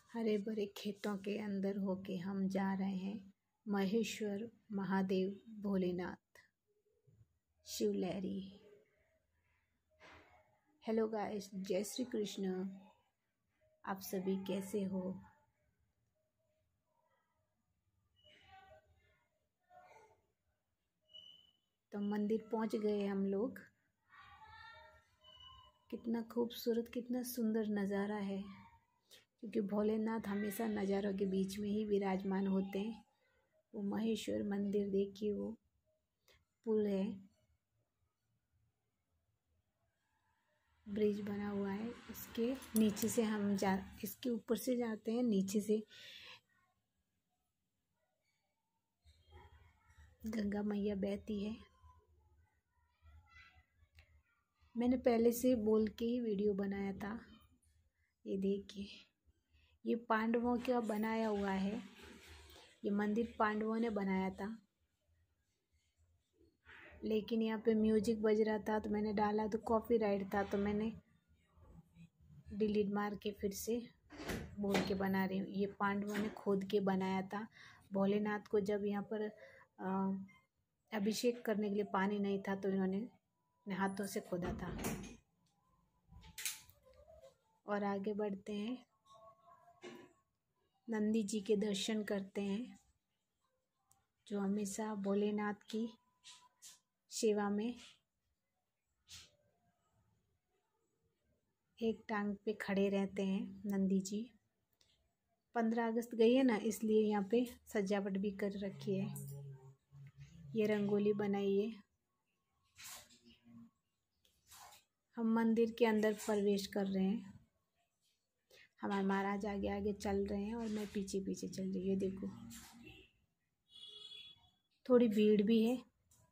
हरे भरे खेतों के अंदर होके हम जा रहे हैं महेश्वर महादेव भोलेनाथ शिव लहरी। हेलो गाइस, जय श्री कृष्ण। आप सभी कैसे हो? तो मंदिर पहुंच गए हम लोग। कितना खूबसूरत, कितना सुंदर नज़ारा है, क्योंकि भोलेनाथ हमेशा नज़ारों के बीच में ही विराजमान होते हैं। वो महेश्वर मंदिर देखिए, वो पुल है, ब्रिज बना हुआ है, इसके नीचे से इसके ऊपर से जाते हैं, नीचे से गंगा मैया बहती है। मैंने पहले से बोल के ही वीडियो बनाया था। ये देखिए, ये पांडवों का बनाया हुआ है। ये मंदिर पांडवों ने बनाया था, लेकिन यहाँ पे म्यूजिक बज रहा था तो मैंने डाला तो कॉपीराइट था, तो मैंने डिलीट मार के फिर से बोल के बना रही हूँ। ये पांडवों ने खोद के बनाया था। भोलेनाथ को जब यहाँ पर अभिषेक करने के लिए पानी नहीं था, तो इन्होंने अपने हाथों से खोदा था। और आगे बढ़ते हैं, नंदी जी के दर्शन करते हैं, जो हमेशा भोलेनाथ की सेवा में एक टांग पे खड़े रहते हैं। नंदी जी 15 अगस्त गई है ना, इसलिए यहाँ पे सजावट भी कर रखी है। ये रंगोली बनाई है। हम मंदिर के अंदर प्रवेश कर रहे हैं। हमारे महाराज आगे आगे चल रहे हैं और मैं पीछे पीछे चल रही हूँ। ये देखो, थोड़ी भीड़ भी है।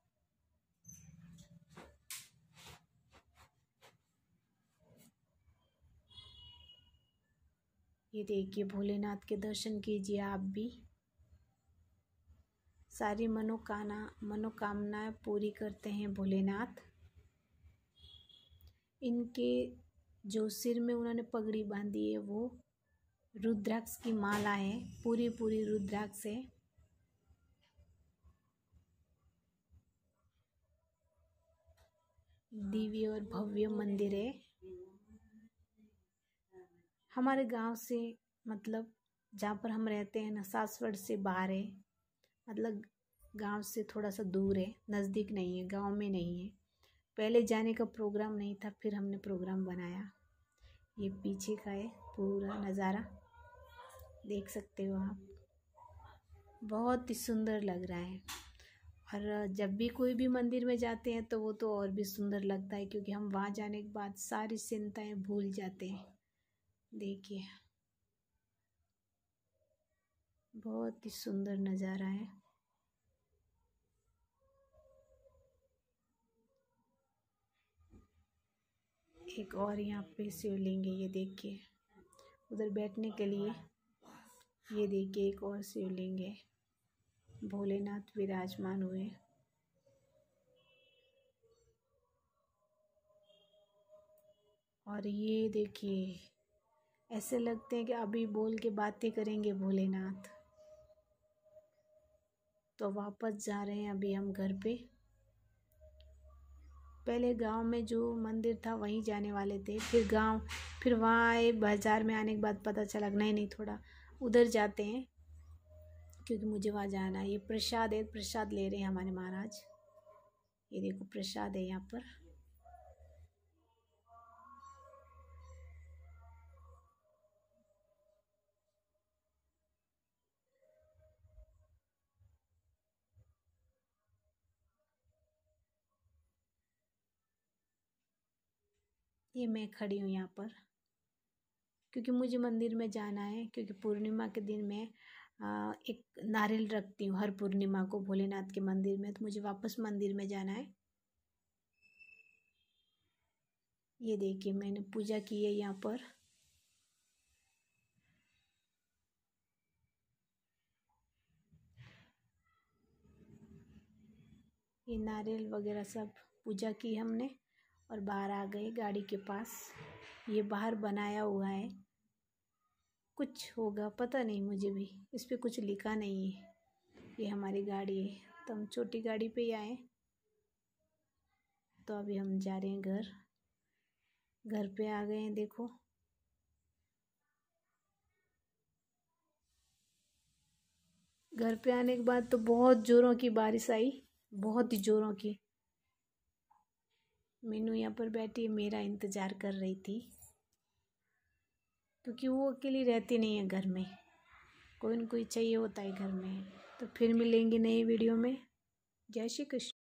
ये देखिए, भोलेनाथ के दर्शन कीजिए आप भी। सारी मनोकामनाएं पूरी करते हैं भोलेनाथ। इनके जो सिर में उन्होंने पगड़ी बांधी है, वो रुद्राक्ष की माला है, पूरी पूरी रुद्राक्ष है। दिव्य और भव्य मंदिर है। हमारे गांव से, मतलब जहाँ पर हम रहते हैं ना, सासवड़ से बाहर है। मतलब गांव से थोड़ा सा दूर है, नज़दीक नहीं है, गांव में नहीं है। पहले जाने का प्रोग्राम नहीं था, फिर हमने प्रोग्राम बनाया। ये पीछे का है पूरा नज़ारा, देख सकते हो आप। बहुत ही सुंदर लग रहा है। और जब भी कोई भी मंदिर में जाते हैं तो वो तो और भी सुंदर लगता है, क्योंकि हम वहाँ जाने के बाद सारी चिंताएं भूल जाते हैं। देखिए, बहुत ही सुंदर नज़ारा है। एक और यहाँ पे शिवलिंग है, ये देखिए, उधर बैठने के लिए। ये देखिए, एक और शिवलिंग है, भोलेनाथ विराजमान हुए। और ये देखिए, ऐसे लगते हैं कि अभी बोल के बातें करेंगे भोलेनाथ। तो वापस जा रहे हैं अभी हम घर पे। पहले गांव में जो मंदिर था वहीं जाने वाले थे, फिर वहाँ आए, बाज़ार में आने के बाद पता चला नहीं, थोड़ा उधर जाते हैं, क्योंकि मुझे वहाँ जाना है। ये प्रसाद है, प्रसाद ले रहे हैं हमारे महाराज। ये देखो, प्रसाद है यहाँ पर। ये मैं खड़ी हूँ यहाँ पर, क्योंकि मुझे मंदिर में जाना है। क्योंकि पूर्णिमा के दिन मैं एक नारियल रखती हूँ हर पूर्णिमा को भोलेनाथ के मंदिर में, तो मुझे वापस मंदिर में जाना है। ये देखिए, मैंने पूजा की है यहाँ पर। ये नारियल वगैरह सब पूजा की हमने, और बाहर आ गए गाड़ी के पास। ये बाहर बनाया हुआ है कुछ होगा, पता नहीं मुझे भी, इस पे कुछ लिखा नहीं है। ये हमारी गाड़ी है, तो हम छोटी गाड़ी पे ही आए। तो अभी हम जा रहे हैं घर। घर पे आ गए हैं, देखो। घर पे आने के बाद तो बहुत ज़ोरों की बारिश आई, बहुत ही ज़ोरों की। मीनू यहाँ पर बैठी मेरा इंतज़ार कर रही थी, क्योंकि वो अकेली रहती नहीं है घर में, कोई न कोई चाहिए होता है घर में। तो फिर मिलेंगे नई वीडियो में। जय श्री कृष्ण।